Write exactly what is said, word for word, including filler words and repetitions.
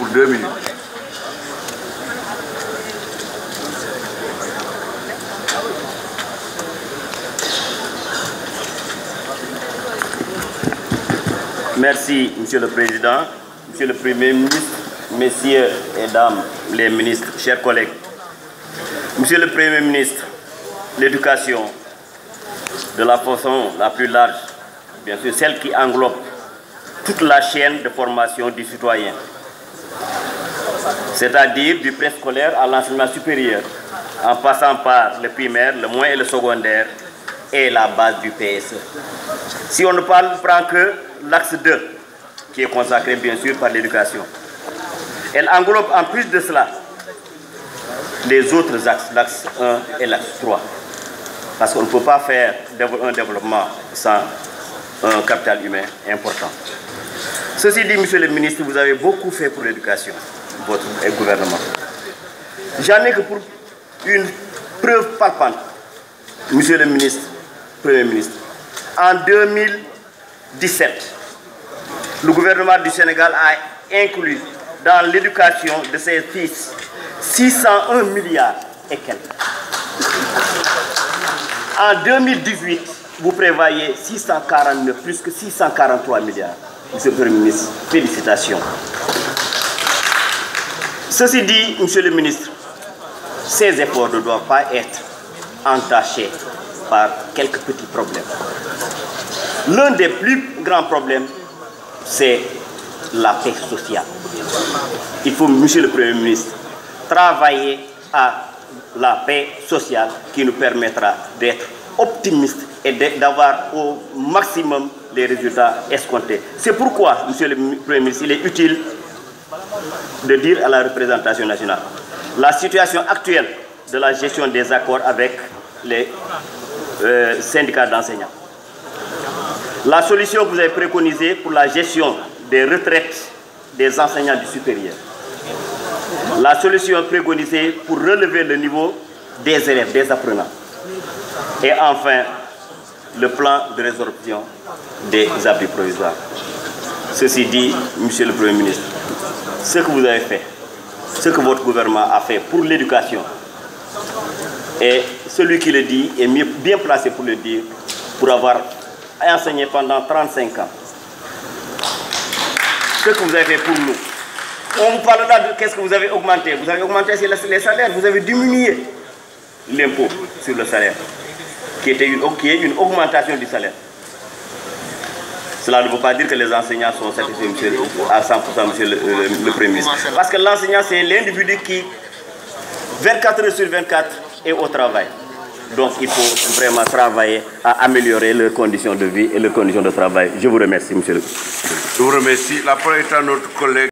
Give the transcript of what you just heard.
pour deux minutes. Merci, Monsieur le Président, Monsieur le Premier ministre, Messieurs et Dames les ministres, chers collègues. Monsieur le Premier ministre, l'éducation, de la façon la plus large, bien sûr celle qui englobe toute la chaîne de formation du citoyen, c'est-à-dire du préscolaire à l'enseignement supérieur, en passant par le primaire, le moyen et le secondaire, et la base du P S E. Si on ne parle, prend que l'axe deux, qui est consacré bien sûr par l'éducation, elle englobe en plus de cela les autres axes, l'axe un et l'axe trois. Parce qu'on ne peut pas faire un développement sans un capital humain important. Ceci dit, Monsieur le ministre, vous avez beaucoup fait pour l'éducation, votre gouvernement. J'en ai que pour une preuve palpable, Monsieur le ministre, Premier ministre. En deux mille dix-sept, le gouvernement du Sénégal a inclus dans l'éducation de ses fils six cent un milliards et quelques. En deux mille dix-huit, vous prévoyez six cent quarante-neuf, plus que six cent quarante-trois milliards. Monsieur le Premier ministre, félicitations. Ceci dit, Monsieur le ministre, ces efforts ne doivent pas être entachés par quelques petits problèmes. L'un des plus grands problèmes, c'est la paix sociale. Il faut, Monsieur le Premier ministre, travailler à la paix sociale qui nous permettra d'être optimistes et d'avoir au maximum les résultats escomptés. C'est pourquoi, Monsieur le Premier ministre, il est utile de dire à la représentation nationale la situation actuelle de la gestion des accords avec les euh, syndicats d'enseignants. La solution que vous avez préconisée pour la gestion des retraites des enseignants du supérieur. La solution préconisée pour relever le niveau des élèves, des apprenants. Et enfin, le plan de résorption des abris provisoires. Ceci dit, Monsieur le Premier ministre, ce que vous avez fait, ce que votre gouvernement a fait pour l'éducation, et celui qui le dit est mieux, bien placé pour le dire, pour avoir enseigné pendant trente-cinq ans. Ce que vous avez fait pour nous. On vous parle là de qu'est-ce que vous avez augmenté. Vous avez augmenté les salaires, vous avez diminué l'impôt sur le salaire, qui, était une, qui est une augmentation du salaire. Cela ne veut pas dire que les enseignants sont satisfaits monsieur, à cent pour cent, Monsieur le, le, le Premier ministre. Parce que l'enseignant, c'est l'individu qui, vingt-quatre heures sur vingt-quatre, est au travail. Donc il faut vraiment travailler à améliorer leurs conditions de vie et leurs conditions de travail. Je vous remercie, Monsieur le Président. Je vous remercie. La parole est à notre collègue.